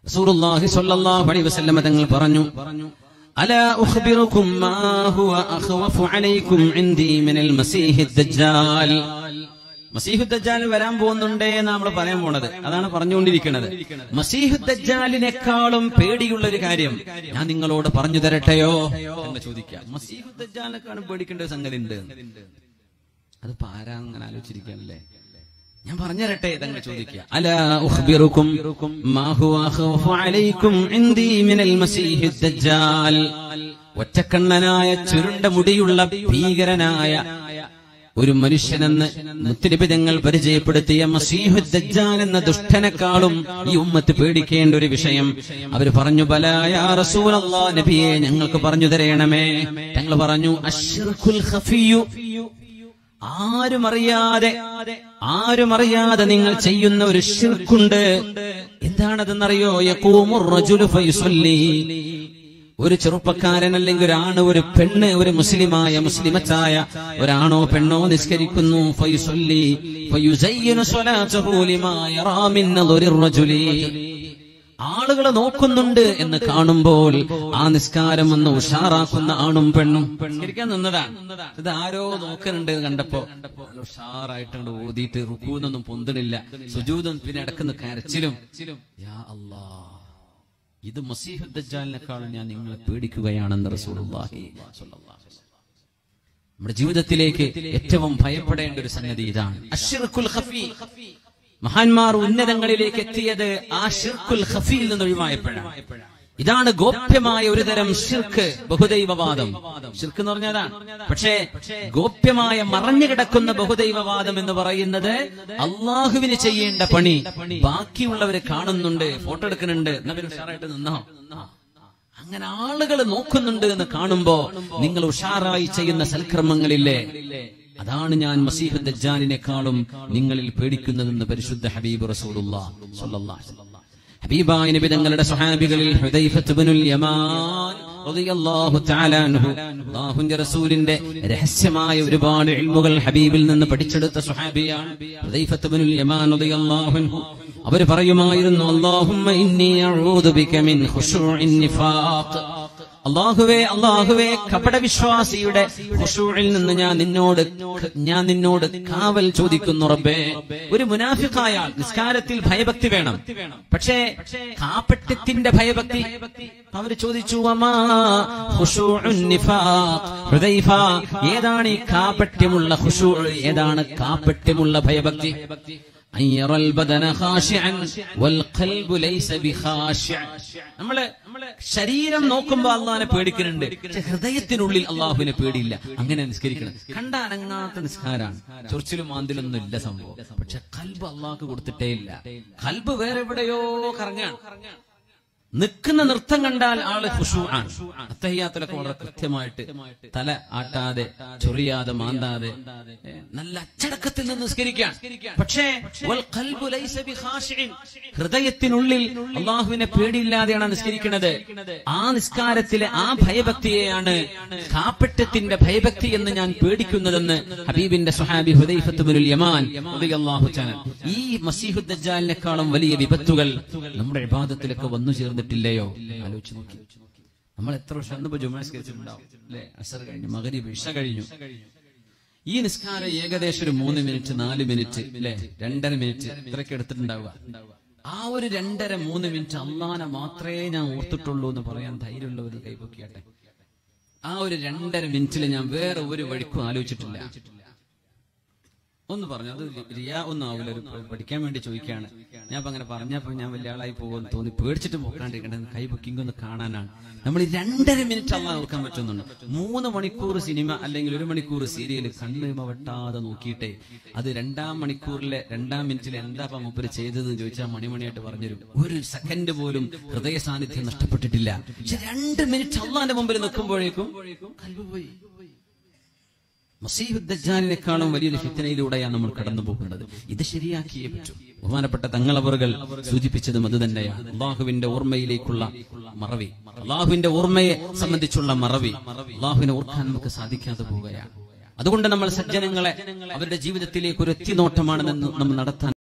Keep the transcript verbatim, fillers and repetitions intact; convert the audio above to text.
റസൂലുള്ളാഹി സ്വല്ലല്ലാഹു അലൈഹി വസല്ലം തങ്ങൾ പറഞ്ഞു, അലാ ഉഖ്ബിറുകും മാ ഹുവ അഖ്വഫു അലൈക്കും ഇൻദി മിനൽ മസീഹിദ് ദജ്ജാൽ. മസീഹുദ് ദജ്ജാൽ വരാൻ പോകുന്നുണ്ടേ എന്ന് നമ്മൾ പറയാൻ പോണത്, അതാണ് പറഞ്ഞുകൊണ്ടിരിക്കുന്നത്. മസീഹുദ് ദജ്ജാലിനേക്കാളും പേടിയുള്ള ഒരു കാര്യം ഞാൻ നിങ്ങളോട് പറഞ്ഞു തരട്ടെയോ എന്ന് ചോദിക്കാം. മസീഹുദ് ദജ്ജാലിനെക്കാളും പേടിക്കേണ്ട ഒരു സംഗതി ഉണ്ട്. അതിപ്പോ ആരാ അങ്ങനെ ആലോചിച്ചിരിക്കാനല്ലേ? ഞാൻ പറഞ്ഞുതരട്ടെ തങ്ങൾ ചോദിക്കുക. അലാ ഉഖ്ബിറുകും മാ ഹുവ അഖ്വഫു അലൈക്കും ഇൻദി മിനൽ മസീഹിദ് ദജ്ജാൽ. ഒറ്റക്കണ്ണനായ ചുരുണ്ട മുടിയുള്ള ഭീകരനായ ഒരു മനുഷ്യനെന്ന് മുത്തുനബി തങ്ങൾ പരിചയപ്പെടുത്തിയ മസീഹുദ് ദജ്ജാൽ എന്ന ദുഷ്ടനെക്കാളും ഈ ഉമ്മത്ത് പേടിക്കേണ്ട ഒരു വിഷയം അവർ പറഞ്ഞു. ബലാ യാ റസൂലല്ലാഹ്, നബിയെ ഞങ്ങൾക്ക് പറഞ്ഞു തരണമേ. തങ്ങൾ പറഞ്ഞു, അശ്ശിർകുൽ ഖഫിയ്യു, ആരും അറിയാതെ ആരും അറിയാതെ നിങ്ങൾ ചെയ്യുന്ന ഒരു ശിർക്കുണ്ട്. എന്താണതെന്നറിയോ? യഖൂമുർ റജുലു ഫയുസല്ലി, ഒരു ചെറുപ്പക്കാരൻ അല്ലെങ്കിൽ ഒരാണ്, ഒരു പെണ്ണ്, ഒരു മുസ്ലിമായ മുസ്ലിമത്തായ ഒരാണോ പെണ്ണോ നിസ്കരിക്കുന്നു. ഫയുസല്ലി ഫയുസയ്യിനു സ്വലാതഹു ലിമാ യറാ മിൻ നദറിർ റജുലി, ആളുകൾ നോക്കുന്നുണ്ട് എന്ന് കാണുമ്പോൾ ആ നിസ്കാരം ഒന്ന് ഉഷാറാക്കുന്ന ആണും പെണ്ണും നിസ്കരിക്കാൻ നിന്നതാണ്. ഇത് ആരോ നോക്കുന്നുണ്ട് കണ്ടപ്പോ ഉഷാറായിട്ട് ഓതിയിട്ട് റുക്കൂന്നൊന്നും പൊന്തണില്ല, സുജൂദും പിന്നെ ഇടക്കുന്ന കരച്ചിലും. യാ അല്ലാഹ്, ഇത് മസീഹുദ് ദജ്ജാലിനെക്കാളും ഞാൻ നിങ്ങളെ പേടിക്കുകയാണെന്ന് റസൂലുള്ളാഹി സ്വല്ലല്ലാഹു അലൈഹി വസല്ലം. നമ്മുടെ ജീവിതത്തിലേക്ക് ഏറ്റവും ഭയപ്പെടേണ്ട ഒരു സംഗതി ഇതാണ്, അശ്ശിർകുൽ ഖഫി. മഹാന്മാർ ഉന്നതങ്ങളിലേക്ക് എത്തിയത് ആ ഷിർക്കുൽ ഖഫിയിൽ നിന്ന് ഒഴിവായപ്പോഴാണ്. ഇതാണ് ഗോപ്യമായ ഒരു തരം ഷിർക്ക്, ബഹുദൈവവാദം. ഷിർക്ക് എന്ന് പറഞ്ഞതാണ്. പക്ഷേ ഗോപ്യമായ മറഞ്ഞു കിടക്കുന്ന ബഹുദൈവവാദം എന്ന് പറയുന്നത് അള്ളാഹുവിന് ചെയ്യേണ്ട പണി ബാക്കിയുള്ളവരെ കാണുന്നുണ്ട്, ഫോട്ടോ എടുക്കുന്നുണ്ട്, എന്നാ പിന്നെ ഉഷാറായിട്ട് നിന്നോ. അങ്ങനെ ആളുകൾ നോക്കുന്നുണ്ട് എന്ന് കാണുമ്പോ നിങ്ങൾ ഉഷാറായി ചെയ്യുന്ന സൽക്കർമ്മങ്ങളില്ലേ, അതാണ് ഞാൻ മസീഹുദ് ദജ്ജാലിനേക്കാളും നിങ്ങളിൽ പേടിക്കുന്നതെന്ന് പരിശുദ്ധ ഹബീബ് റസൂലുള്ളാഹി സ്വല്ലല്ലാഹു അലൈഹി വസല്ലം. ഹബീബായ നബി തങ്ങളുടെ സ്വഹാബികളിൽ ഹുദൈഫത്ത് ഇബ്നുൽ യമാൻ റളിയല്ലാഹു തആല അൻഹു, അല്ലാഹുവിന്റെ റസൂലിന്റെ രഹസ്യമായ ഒരുപാട് ഇൽമുകൾ ഹബീബിൽ നിന്ന് പഠിച്ചെടുത്ത സ്വഹാബിയാണ് ഹുദൈഫത്ത് ഇബ്നുൽ യമാൻ റളിയല്ലാഹു അൻഹു. അവർ പറയുമായിരുന്നു, അല്ലാഹുമ്മ ഇന്നി അഊദു ബിക മിൻ ഖുശൂഇൻ നിഫാഖ്, അല്ലാഹുവേ അല്ലാഹുവേ കപടവിശ്വാസിയുടെ ഖുശൂഇൽ നിന്ന് ഞാൻ നിന്നോട് ഞാൻ നിന്നോട് കാവൽ ചോദിക്കുന്നു റബ്ബേ. ഒരു മുനാഫിഖായ നിസ്കാരത്തിൽ ഭയഭക്തി വേണം, പക്ഷേ കാപട്യത്തിന്റെ ഭയഭക്തി. അവർ ചോദിച്ചു, വമാ ഖുശൂഉൻ നിഫാഖ്, ഹുദൈഫ ഏതാണ് ഈ കാപട്യമുള്ള ഖുശൂ, ഏതാണ് കാപട്യമുള്ള ഭയഭക്തി? അയ്യറൽ ബദന ഖാശിഅൻ വൽ ഖൽബു ലൈസ ബിഖാശിഅ. നമ്മള് ശരീരം നോക്കുമ്പോ അള്ളാഹിനെ പേടിക്കുന്നുണ്ട്, പക്ഷെ ഹൃദയത്തിനുള്ളിൽ അള്ളാഹുവിനെ പേടിയില്ല. അങ്ങനെ നിസ്കരിക്കണം. കണ്ടാനങ്ങാത്ത നിസ്കാരാണ്, ചൊറിച്ചിലും മാന്തിലൊന്നും ഇല്ല സംഭവം. പക്ഷെ ഖൽബ് അള്ളാഹ്ക്ക് കൊടുത്തിട്ടേ ഇല്ല. ഖൽബ് വേറെ എവിടെയോ കറങ്ങാണ്. നിൽക്കുന്ന നൃത്തം കണ്ടാൽ ആള് ഖുശൂആണ്. അത്തഹിയ്യാത്തിലൊക്കെ വളരെ കൃത്യമായിട്ട് തല ആട്ടാതെ ചൊറിയാതെ മാന്താതെ നല്ല അച്ചടക്കത്തിൽ നിന്ന് നിസ്കരിക്കാൻ. പക്ഷേ വൽ ഖൽബു ലൈസ ബിഖാശിഇൻ, ഹൃദയത്തിനുള്ളിൽ അല്ലാഹുവിനെ പേടിയില്ലാതെയാണ് നിസ്കരിക്കുന്നത്. ആ നിസ്കാരത്തിലെ ആ ഭയഭക്തിയെയാണ് കാപട്യത്തിന്റെ ഭയഭക്തി എന്ന് ഞാൻ പേടിക്കുന്നതെന്ന് ഹബീബിന്റെ സ്വഹാബി ഹുദൈഫത്ത് ഇബ്നുൽ യമാൻ റളിയല്ലാഹു തആല. ഈ മസീഹുദ് ദജ്ജാലിനേക്കാളും വലിയ വിപത്തുകൾ നമ്മുടെ ഇബാദത്തിലൊക്കെ വന്നു ചേർന്ന് ില്ലയോ ആലോചിച്ച് നോക്കി. നമ്മൾ എത്ര വർഷം ഇന്നിപ്പോ ജുമുഅ നിസ്കരിച്ചിട്ടുണ്ടാവും അല്ലെ? അസർ കഴിഞ്ഞു, മഗ്രിബ് ഇശ കഴിഞ്ഞു. ഈ നിസ്കാരം ഏകദേശം ഒരു മൂന്ന് മിനിറ്റ് നാല് മിനിറ്റ് അല്ലെ, രണ്ടര മിനിറ്റ് ഇത്രയൊക്കെ എടുത്തിട്ടുണ്ടാവുക. ആ ഒരു രണ്ടര മൂന്ന് മിനിറ്റ് അള്ളാനെ മാത്രമേ ഞാൻ ഓർത്തിട്ടുള്ളൂ എന്ന് പറയാൻ ധൈര്യമുള്ളവർ കൈപൊക്കിയാട്ടെ. ആ ഒരു രണ്ടര മിനിറ്റിൽ ഞാൻ വേറെ ഒരു വഴിക്കും ആലോചിച്ചിട്ടില്ല. ഒന്ന് പറഞ്ഞു, അത് റിയാ ഒന്നും ആവില്ല, ഒരു പഠിക്കാൻ വേണ്ടി ചോദിക്കുകയാണ്. ഞാൻ അപ്പൊ അങ്ങനെ പറഞ്ഞപ്പോ ഞാൻ വലിയ ആളായി പോകുമെന്ന് തോന്നി, പേടിച്ചിട്ട് പോക്കാണ്ടിരിക്കേണ്ടത് കൈ ബുക്കിംഗ് ഒന്ന് കാണാനാണ്. നമ്മൾ ഈ രണ്ടര മിനിറ്റ് അള്ളാഹ് ഓർക്കാൻ പറ്റുന്നുണ്ട്. മൂന്ന് മണിക്കൂർ സിനിമ അല്ലെങ്കിൽ ഒരു മണിക്കൂർ സീരിയൽ കണ്ണിമ വെട്ടാതെ നോക്കിയിട്ടേ അത് രണ്ടാം മണിക്കൂറിലെ രണ്ടാം മിനിറ്റിൽ എന്താ മൂപ്പര് ചെയ്തതെന്ന് ചോദിച്ചാൽ മണിമണിയായിട്ട് പറഞ്ഞുതരും. ഒരു സെക്കൻഡ് പോലും ഹൃദയ സാന്നിധ്യം നഷ്ടപ്പെട്ടിട്ടില്ല. പക്ഷെ രണ്ട് മിനിറ്റ് അള്ളാന്റെ മുമ്പിൽ നിൽക്കുമ്പോഴേക്കും കൽബ് പോയി. മസീഹുദ് ദജ്ജാലിനേക്കാളും വലിയൊരു ഫിത്നയിലൂടെയാണ് നമ്മൾ കടന്നു പോകുന്നത്. ഇത് ശരിയാക്കിയേ പറ്റൂ. ബഹുമാനപ്പെട്ട തങ്ങളവറുകൾ സൂചിപ്പിച്ചതും അത് തന്നെയാണ്. അള്ളാഹുവിന്റെ ഓർമ്മയിലേക്കുള്ള മറവി, അള്ളാഹുവിന്റെ ഓർമ്മയെ സംബന്ധിച്ചുള്ള മറവി, അള്ളാഹുവിനെ ഓർക്കാൻ നമുക്ക് സാധിക്കാതെ പോവുകയാണ്. അതുകൊണ്ട് നമ്മൾ സജ്ജനങ്ങളെ അവരുടെ ജീവിതത്തിലേക്ക് ഒരു എത്തിനോട്ടമാണ് നമ്മൾ നടത്താൻ